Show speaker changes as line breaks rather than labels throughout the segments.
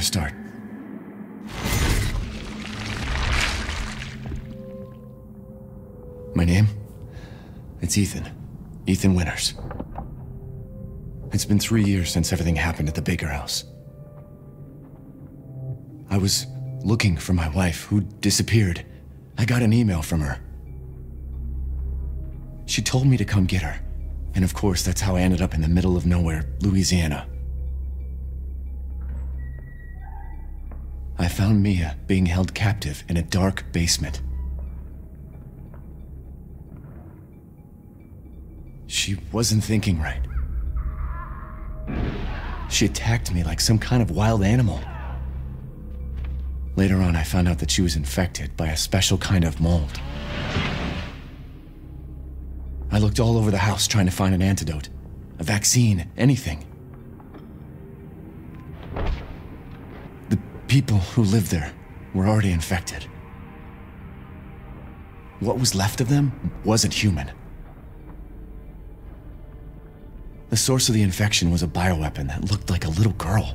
start. My name? It's Ethan. Ethan Winters. It's been 3 years since everything happened at the Baker house. I was looking for my wife, who disappeared. I got an email from her. She told me to come get her. And of course, that's how I ended up in the middle of nowhere, Louisiana. I found Mia being held captive in a dark basement. She wasn't thinking right. She attacked me like some kind of wild animal. Later on, I found out that she was infected by a special kind of mold. I looked all over the house trying to find an antidote, a vaccine, anything. The people who lived there were already infected. What was left of them wasn't human. The source of the infection was a bioweapon that looked like a little girl.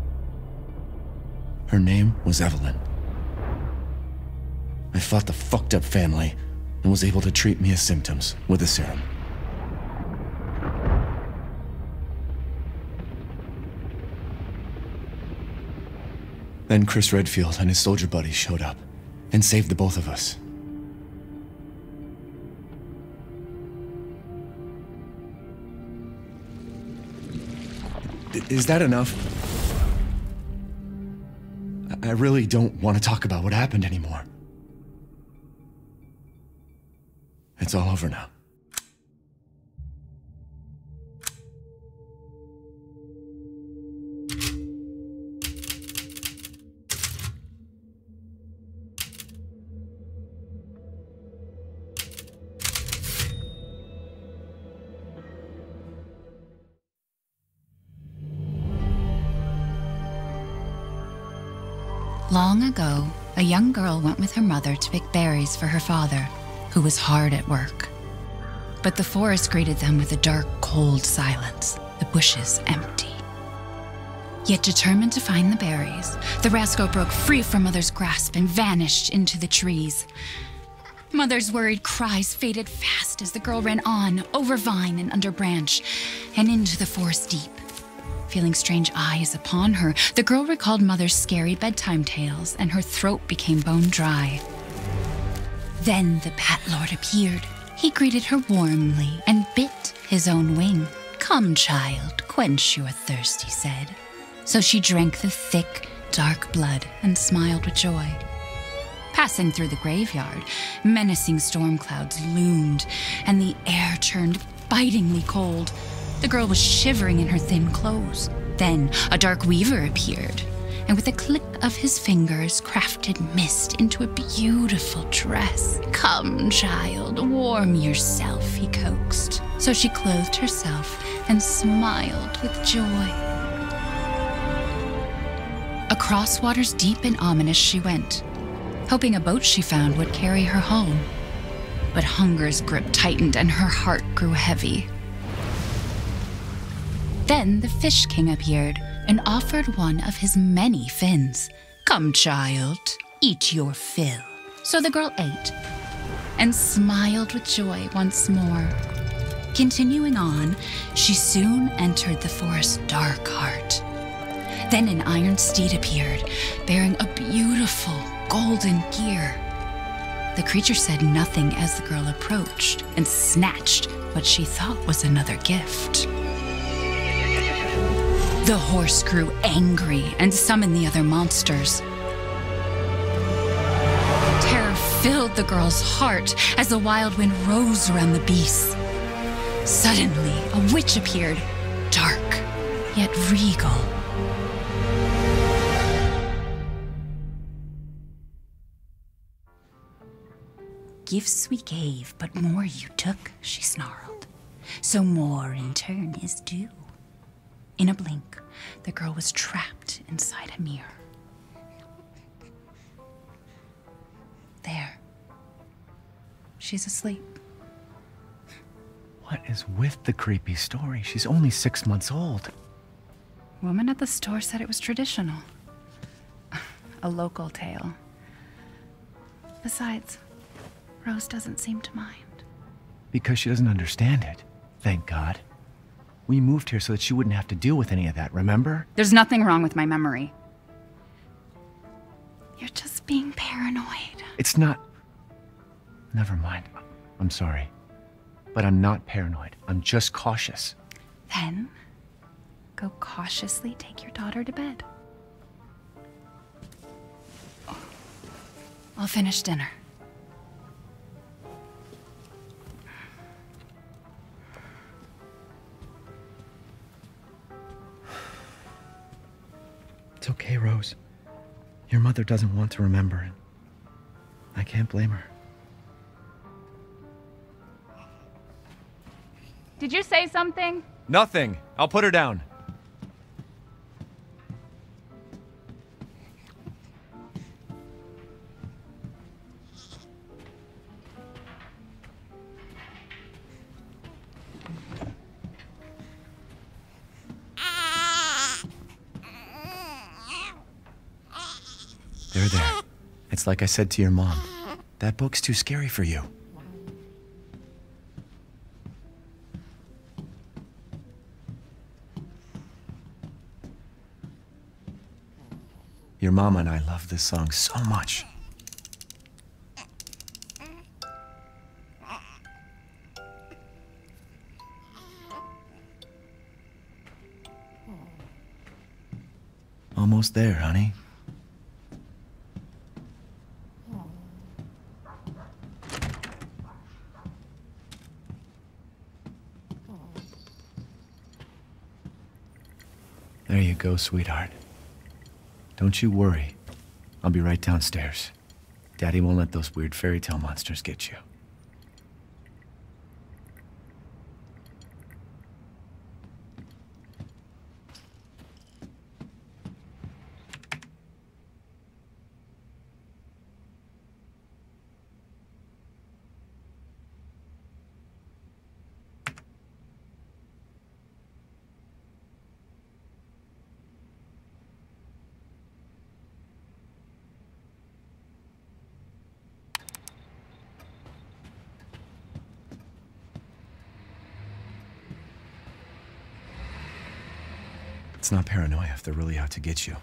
Her name was Evelyn. I fought the fucked up family and was able to treat Mia's symptoms with a serum. Then Chris Redfield and his soldier buddies showed up and saved the both of us. Is that enough? I really don't want to talk about what happened anymore. It's all over now.
Long ago, a young girl went with her mother to pick berries for her father, who was hard at work. But the forest greeted them with a dark, cold silence, the bushes empty. Yet determined to find the berries, the rascal broke free from Mother's grasp and vanished into the trees. Mother's worried cries faded fast as the girl ran on, over vine and under branch, and into the forest deep. Feeling strange eyes upon her, the girl recalled Mother's scary bedtime tales, and her throat became bone dry. Then the Bat Lord appeared. He greeted her warmly and bit his own wing. "Come, child, quench your thirst," he said. So she drank the thick, dark blood and smiled with joy. Passing through the graveyard, menacing storm clouds loomed, and the air turned bitingly cold. The girl was shivering in her thin clothes. Then a dark weaver appeared, and with a click of his fingers crafted mist into a beautiful dress. "Come, child, warm yourself," he coaxed. So she clothed herself and smiled with joy. Across waters deep and ominous she went, hoping a boat she found would carry her home. But hunger's grip tightened and her heart grew heavy. Then the Fish King appeared and offered one of his many fins. "Come, child, eat your fill." So the girl ate and smiled with joy once more. Continuing on, she soon entered the forest's dark heart. Then an iron steed appeared, bearing a beautiful golden gear. The creature said nothing as the girl approached and snatched what she thought was another gift. The horse grew angry and summoned the other monsters. Terror filled the girl's heart as the wild wind rose around the beasts. Suddenly, a witch appeared, dark yet regal. "Gifts we gave, but more you took," she snarled. "So more in turn is due." In a blink, the girl was trapped inside a mirror. There. She's asleep.
What is with the creepy story? She's only 6 months old.
Woman at the store said it was traditional. a local tale. Besides, Rose doesn't seem to mind.
Because she doesn't understand it. Thank God. We moved here so that she wouldn't have to deal with any of that, remember?
There's nothing wrong with my memory. You're just being paranoid.
It's not... Never mind. I'm sorry. But I'm not paranoid. I'm just cautious.
Then, go cautiously take your daughter to bed. I'll finish dinner.
It's okay, Rose. Your mother doesn't want to remember it. I can't blame her.
Did you say something?
Nothing. I'll put her down. There. It's like I said to your mom. That book's too scary for you. Your mama and I love this song so much. Almost there, honey. There you go, sweetheart. Don't you worry. I'll be right downstairs. Daddy won't let those weird fairy tale monsters get you. It's not paranoia if they're really out to get you.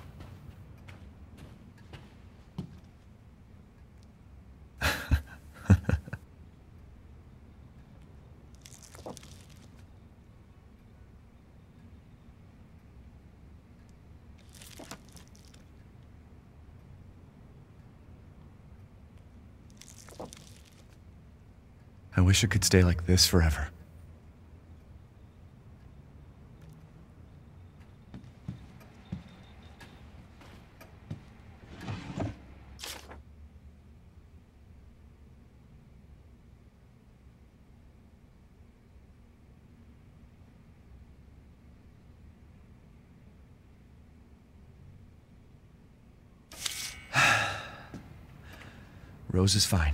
I wish it could stay like this forever. Rose is fine.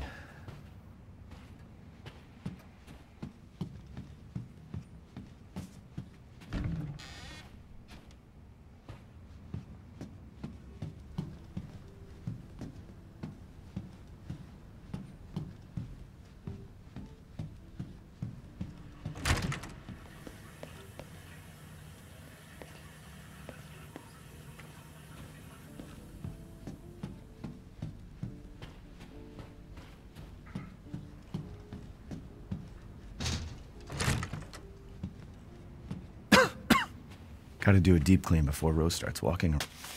Gotta do a deep clean before Rose starts walking.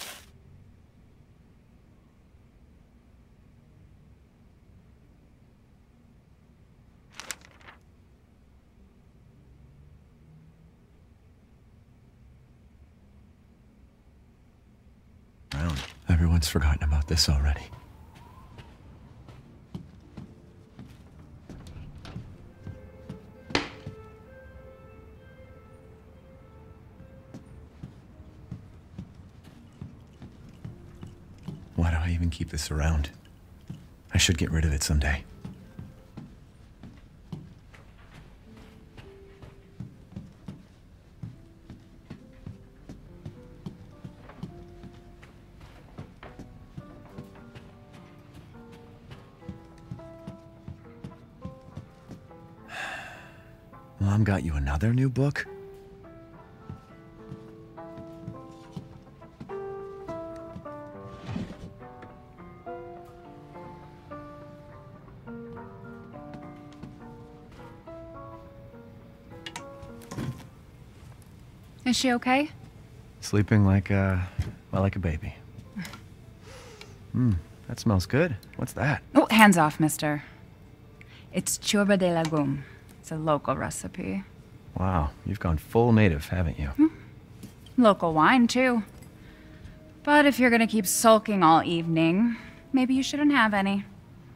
Around. Everyone's forgotten about this already. Why do I even keep this around? I should get rid of it someday. Mom got you another new book?
Is she okay?
Sleeping like a baby. That smells good. What's that?
Oh, hands off, mister. It's ciorba de legume. It's a local recipe.
Wow, you've gone full native, haven't you?
Local wine, too. But if you're gonna keep sulking all evening, maybe you shouldn't have any.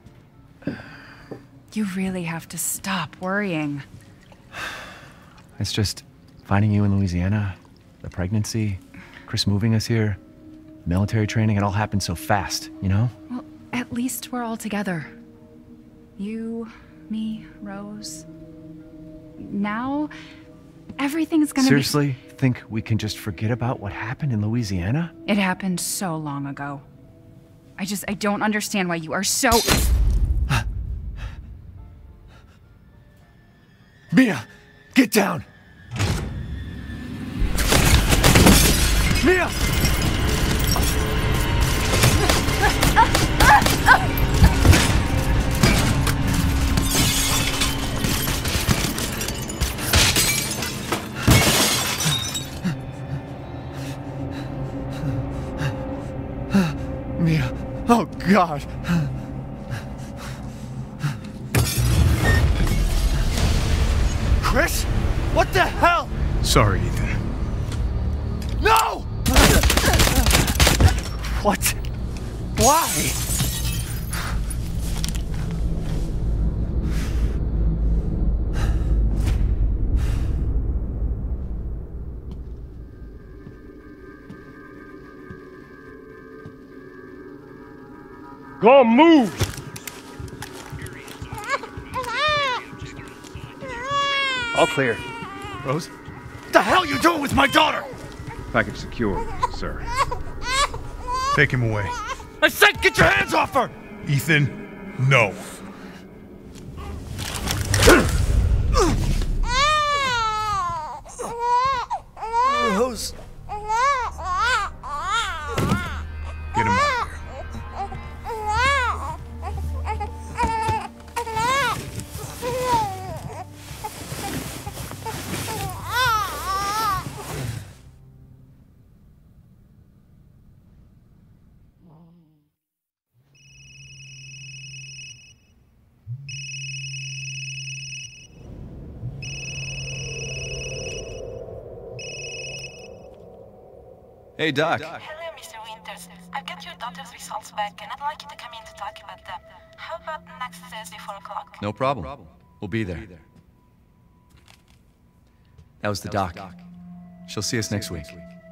You really have to stop worrying.
It's just finding you in Louisiana, the pregnancy, Chris moving us here, military training, it all happened so fast, you know?
Well, at least we're all together. You, me, Rose. Now, everything's gonna
Seriously? Think we can just forget about what happened in Louisiana?
It happened so long ago. I don't understand why you are so...
Mia! Get down! Mia! Mia! Oh, God! Chris? What the hell?
Sorry, Ethan.
No! What? Why?
Go on, move!
All clear. Rose? What the hell are you doing with my daughter?
Package secure, sir. Take him away.
I said get your hands off her!
Ethan, no.
Rose.
Get him out of here.
Hey, Doc.
Hello, Mr. Winters. I've got your daughter's results back, and I'd like you to come in to talk about them. How about next Thursday, 4 o'clock?
No problem. We'll be there. That was the doc. She'll see us next week.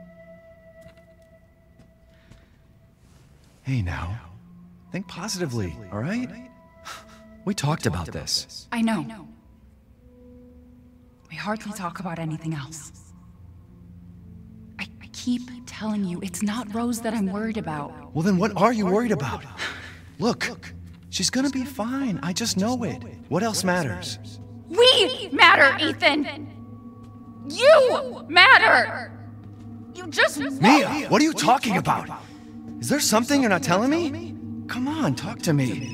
Hey, now. Think positively, all right? We talked about this.
I know. We hardly talk about anything else. I keep telling you, it's not Rose that I'm worried about.
Well, then what are you worried about? Look, she's gonna be fine. I just know it. What else matters?
We matter, Ethan! You matter! You just...
Mia, what are you talking about? Is there something you're not telling me? Come on, talk to me.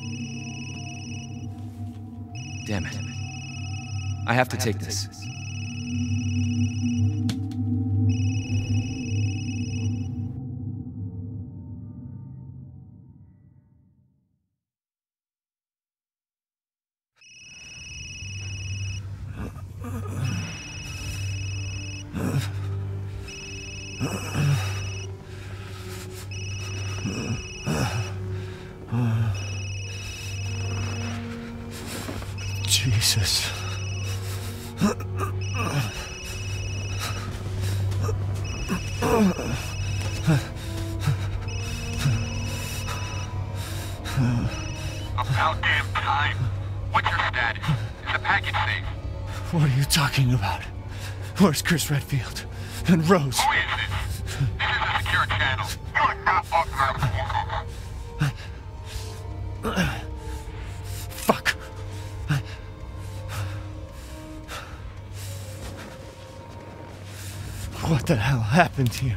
Damn it. I have to take this. Jesus.
About damn time. What's your status? Is the package safe?
What are you talking about? Where's Chris Redfield? And Rose?
Who is this? This is a secure channel. You're not authorized.
Fuck. What the hell happened here?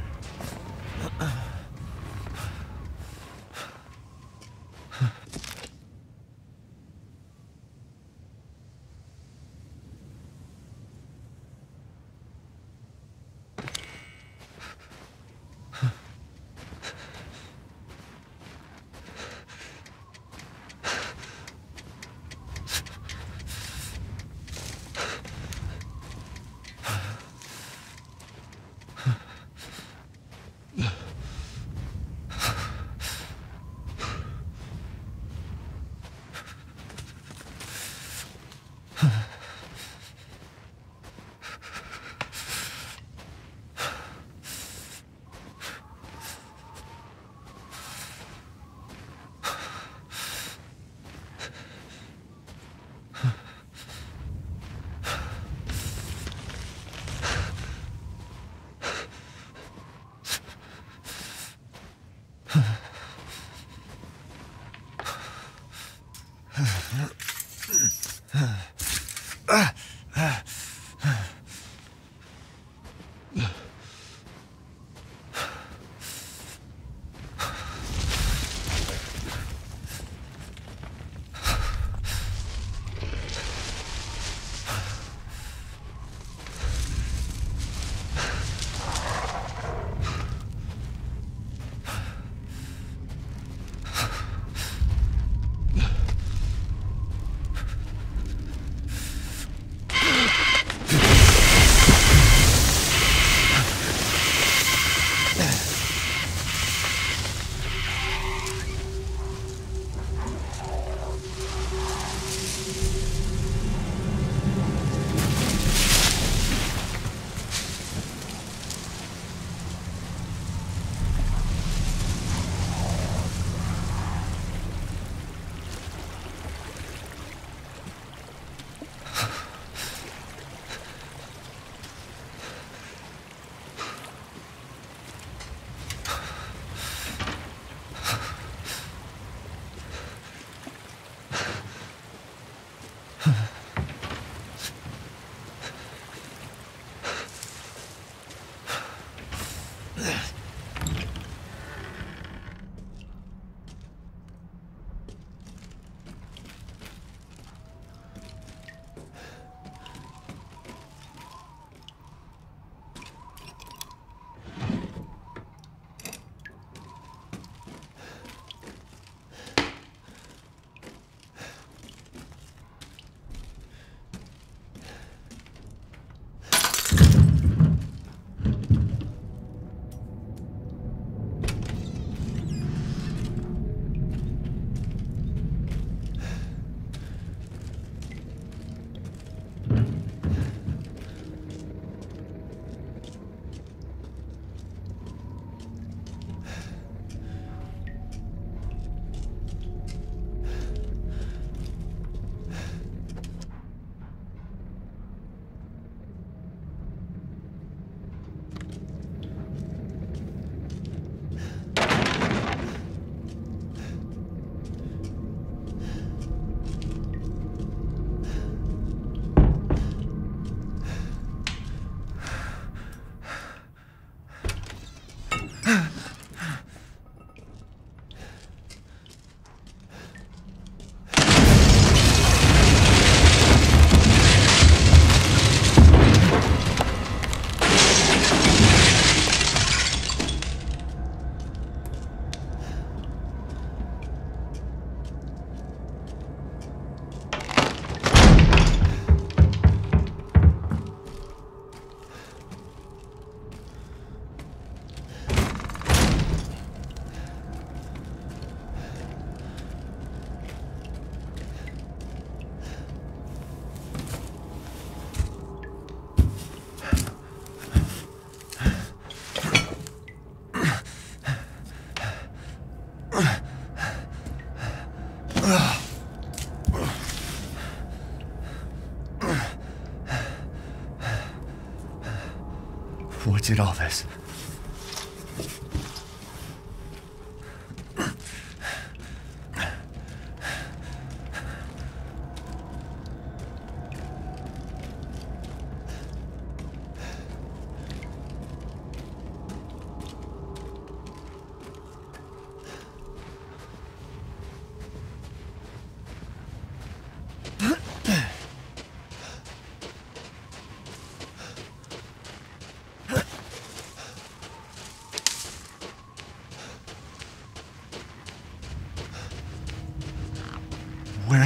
What did all this?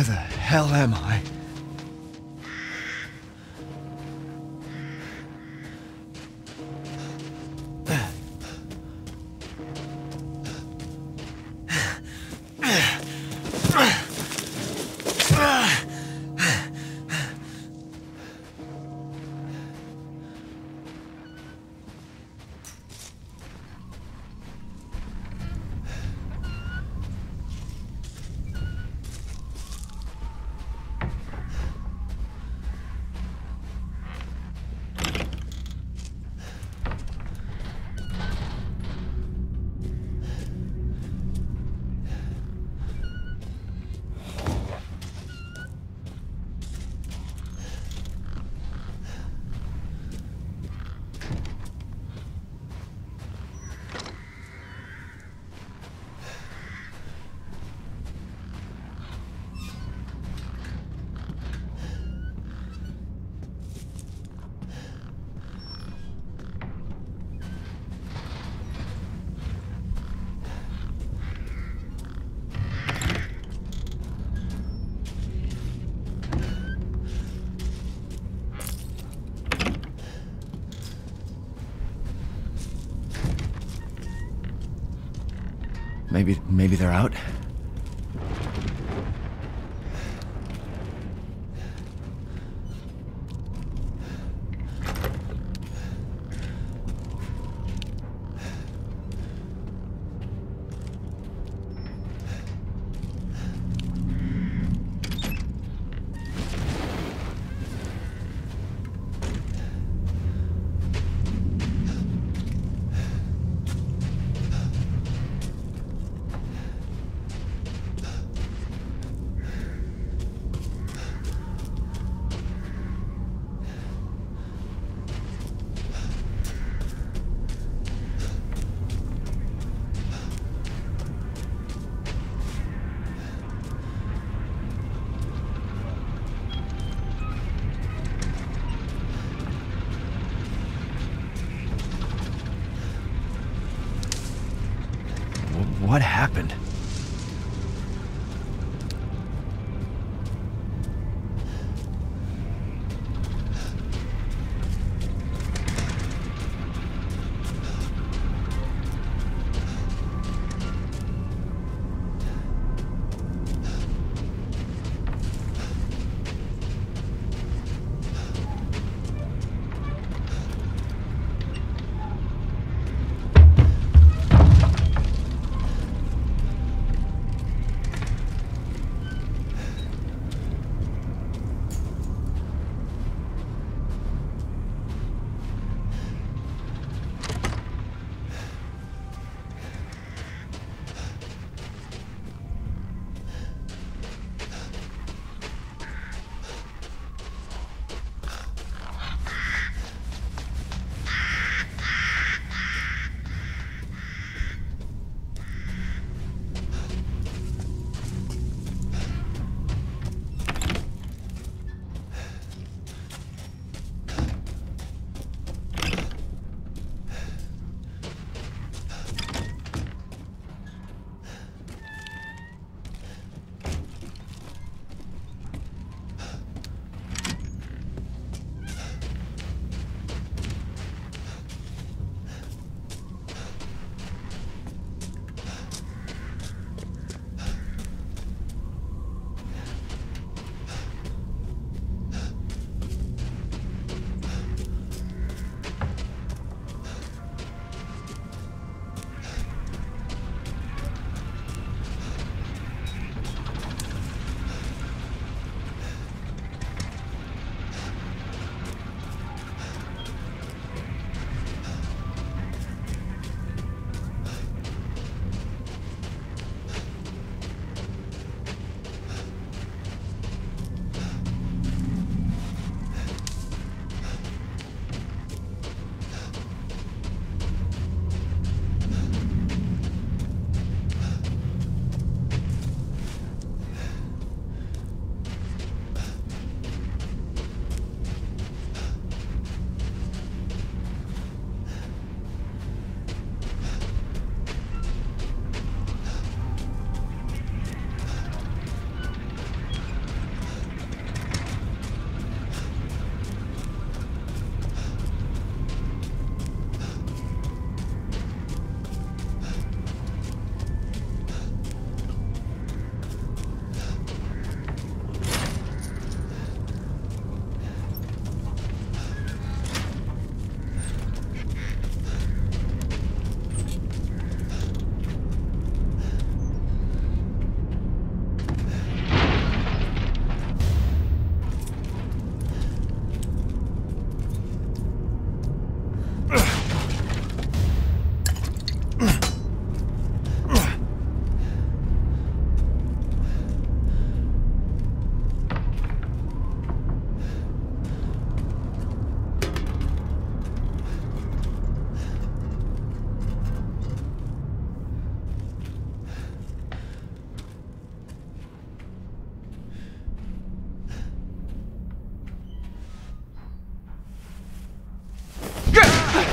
Where the hell am I? Maybe they're out? What happened?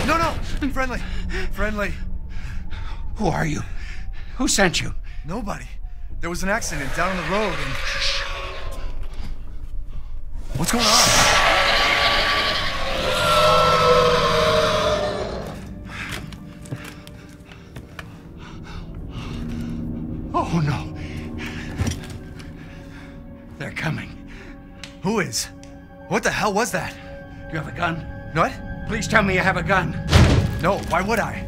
No! Friendly! Friendly!
Who are you? Who sent you?
Nobody. There was an accident down the road and... What's going on?
Oh, no. They're coming.
Who is? What the hell was that?
You have a gun?
What?
Please tell me you have a gun.
No, why would I?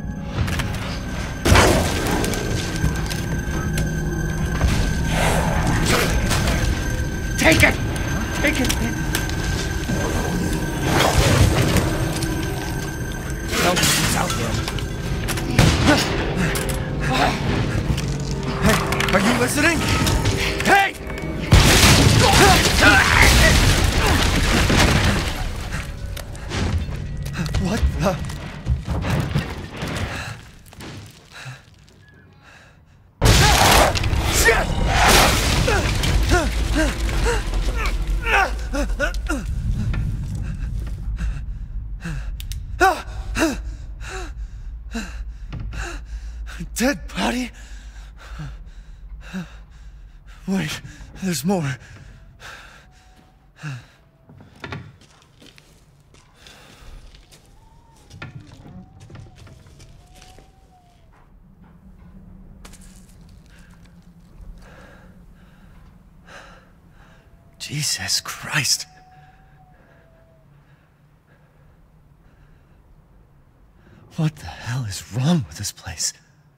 Take it! Take it!
Hell, who's out there? Hey, are you listening? Hey! What the? Shit! Dead body? Wait, there's more. Jesus Christ. What the hell is wrong with this place?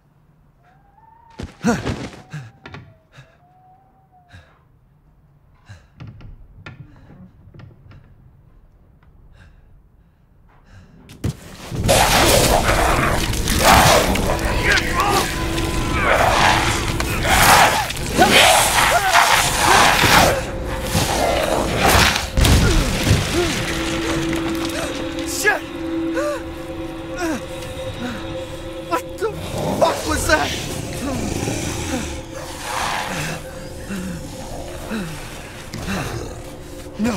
Shit! What the fuck was that? No.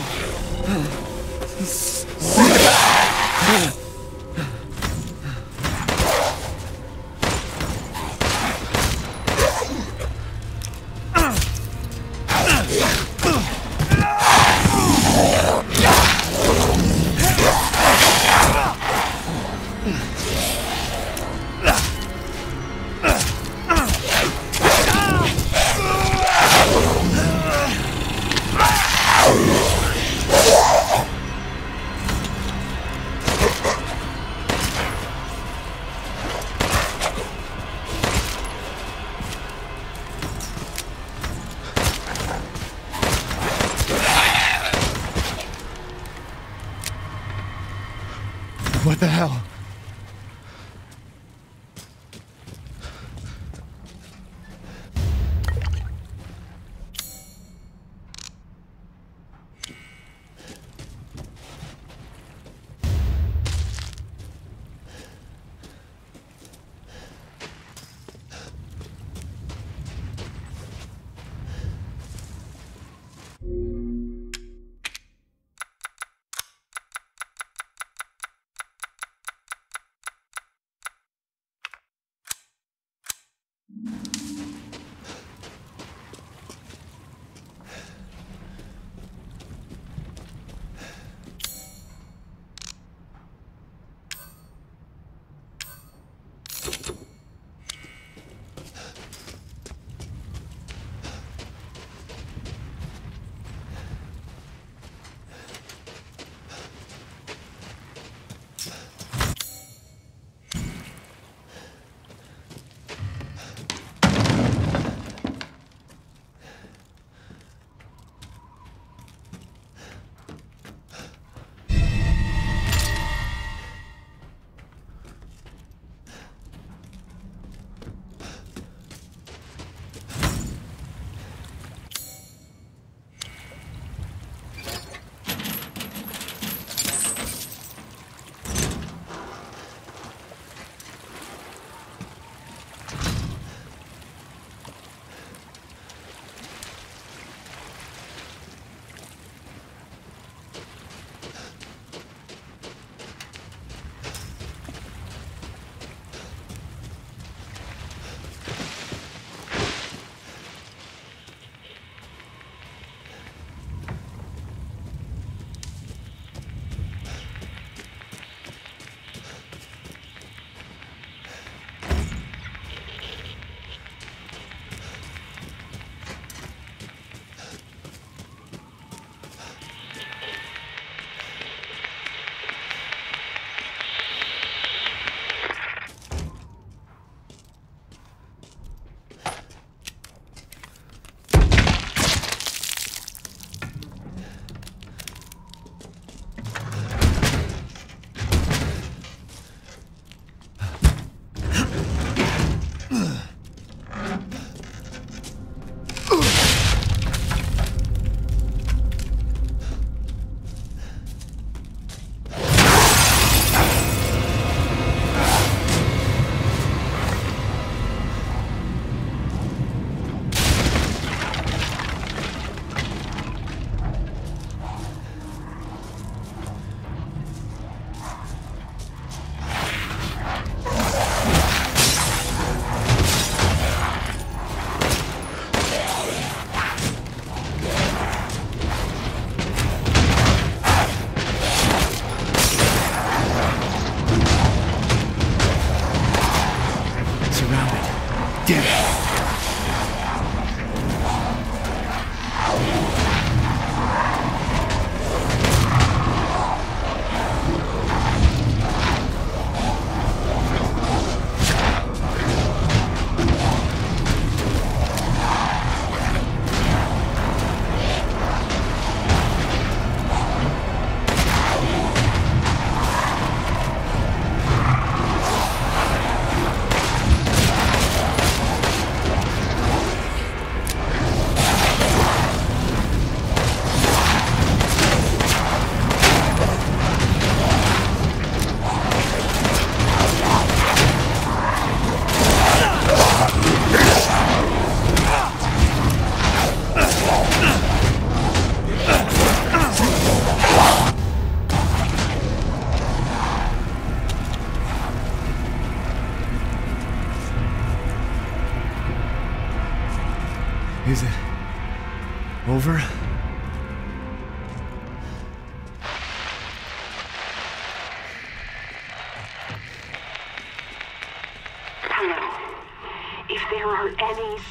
What the hell?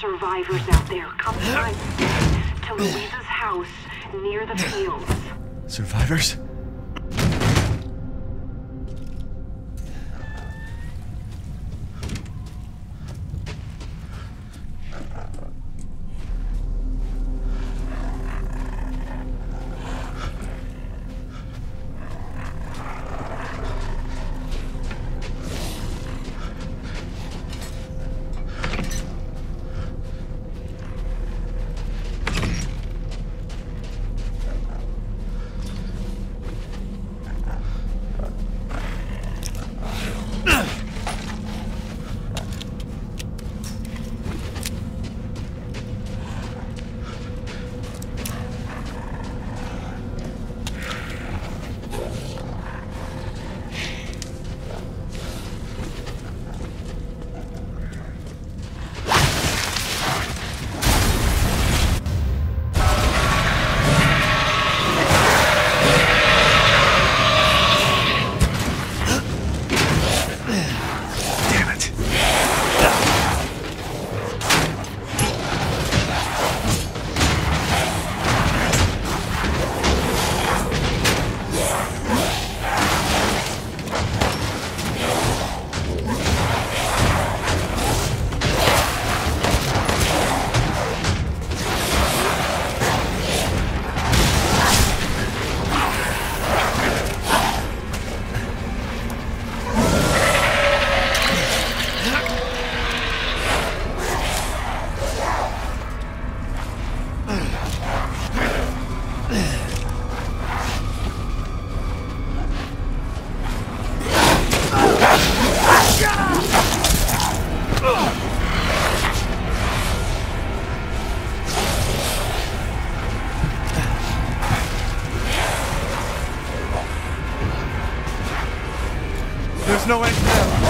survivors out there. Come find them. To Louisa's house near the fields.
Survivors? There's no end to them.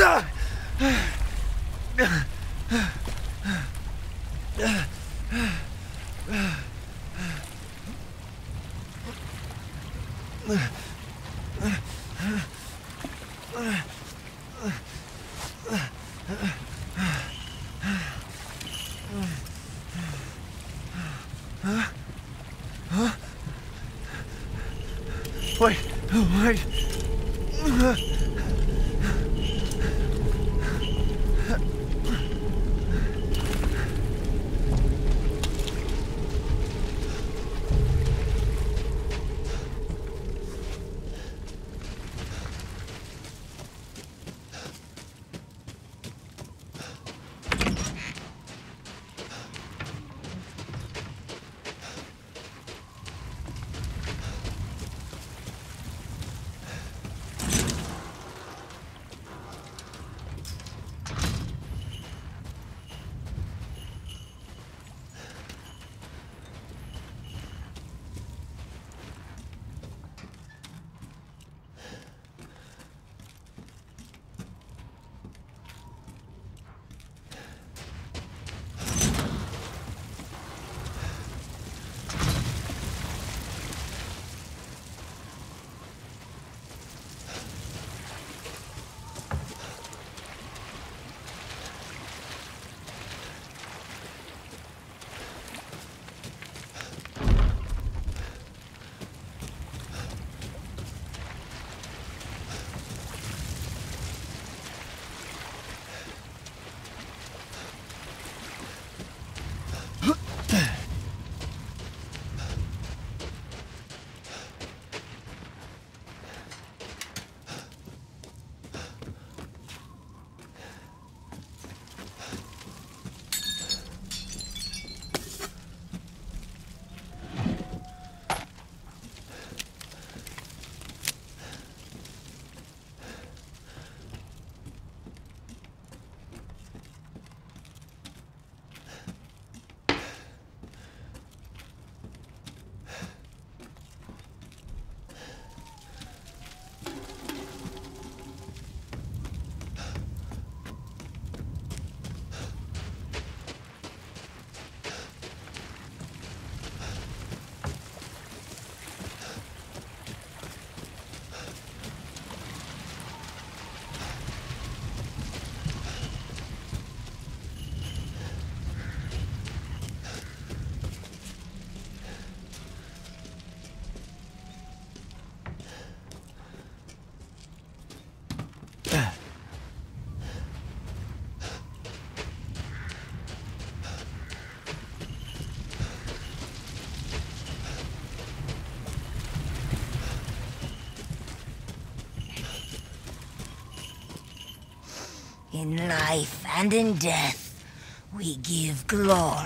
Wait, wait.
In life and in death, we give glory.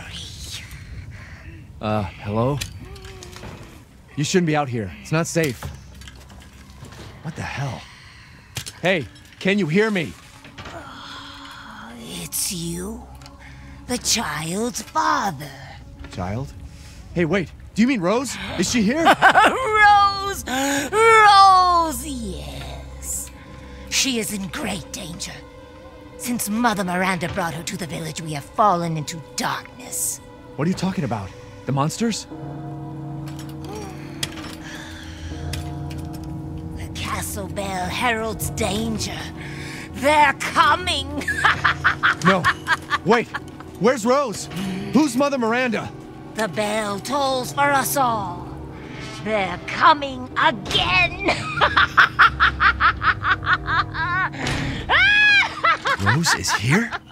Hello? You shouldn't be out here. It's not safe. What the hell? Hey, can you hear me?
It's you, the child's father.
Child? Hey, wait. Do you mean Rose? Is she here?
Rose! Rose, yes. She is in great danger. Since Mother Miranda brought her to the village, we have fallen into darkness.
What are you talking about? The monsters?
The castle bell heralds danger. They're coming!
No. Wait. Where's Rose? Who's Mother Miranda?
The bell tolls for us all. They're coming again!
Rose is here?